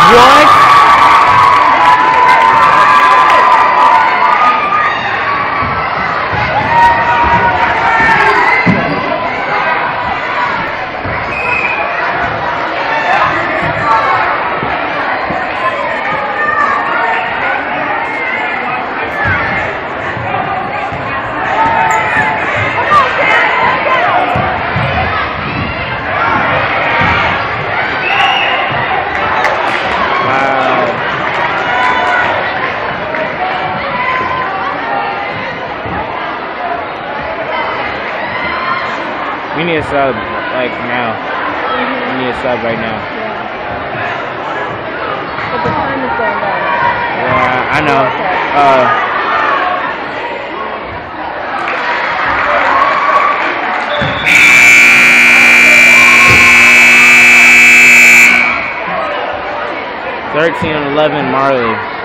What? We need a sub, like, now. We need a sub right now. Yeah. But the time is going down. Yeah, I know. Okay. 13-11 Marley.